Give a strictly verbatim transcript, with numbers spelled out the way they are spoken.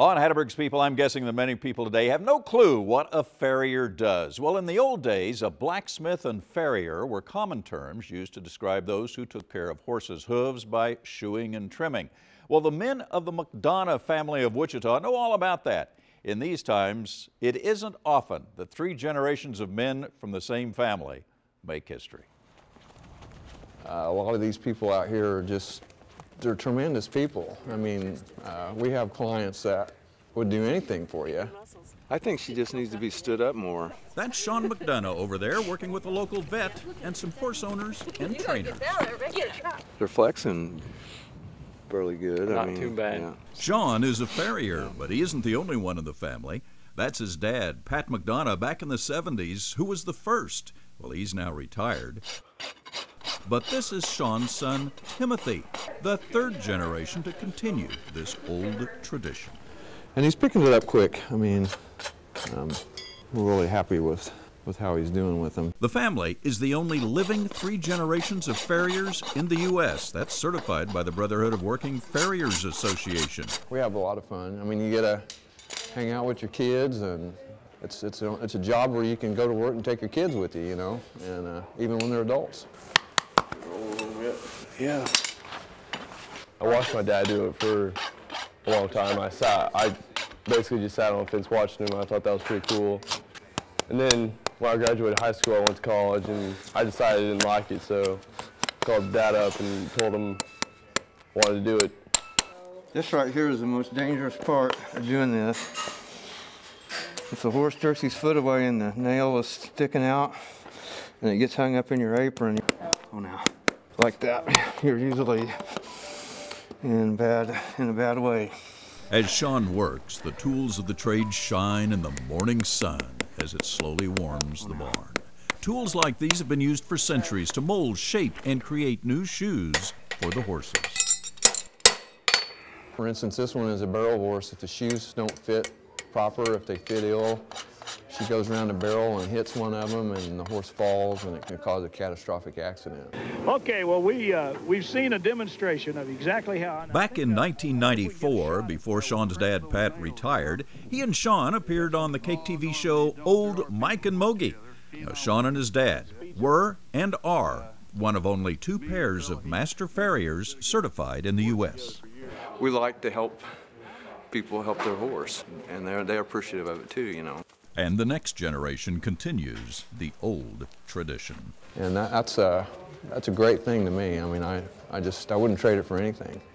On Hatteberg's People, I'm guessing that many people today have no clue what a farrier does. Well, in the old days, a blacksmith and farrier were common terms used to describe those who took care of horses' hooves by shoeing and trimming. Well, the men of the McDonough family of Wichita know all about that. In these times, it isn't often that three generations of men from the same family make history. Uh, a lot of these people out here are just, they're tremendous people. I mean, uh, we have clients that would do anything for you. I think she just needs to be stood up more. That's Sean McDonough over there working with a local vet and some horse owners and trainers. They're flexing fairly good. Not I mean, too bad. Yeah. Sean is a farrier, but he isn't the only one in the family. That's his dad, Pat McDonough, back in the seventies, who was the first. Well, he's now retired. But this is Sean's son, Timothy, the third generation to continue this old tradition. And he's picking it up quick. I mean, um, we're really happy with, with how he's doing with them. The family is the only living three generations of farriers in the U S That's certified by the Brotherhood of Working Farriers Association. We have a lot of fun. I mean, you get to hang out with your kids, and it's, it's, a, it's a job where you can go to work and take your kids with you, you know, and uh, even when they're adults. Yeah. I watched my dad do it for a long time. I sat, I basically just sat on the fence watching him. I thought that was pretty cool. And then when I graduated high school, I went to college, and I decided I didn't like it, so I called Dad up and told him I wanted to do it. This right here is the most dangerous part of doing this. If the horse jerks his foot away and the nail is sticking out and it gets hung up in your apron, oh now, like that, you're usually in bad, in a bad way. As Sean works, the tools of the trade shine in the morning sun as it slowly warms the barn. Tools like these have been used for centuries to mold, shape, and create new shoes for the horses. For instance, this one is a barrel horse. If the shoes don't fit proper, if they fit ill, she goes around the barrel and hits one of them, and the horse falls, and it can cause a catastrophic accident. Okay, well, we, uh, we've seen a demonstration of exactly how... Back in nineteen ninety-four, before Sean's dad, Pat, retired, he and Sean appeared on the K T V show Old Mike and Mogi. Now, Sean and his dad were and are one of only two pairs of master farriers certified in the U S We like to help people help their horse, and they're, they're appreciative of it too, you know. And the next generation continues the old tradition. And that, that's, a, that's a great thing to me. I mean, I, I just, I wouldn't trade it for anything.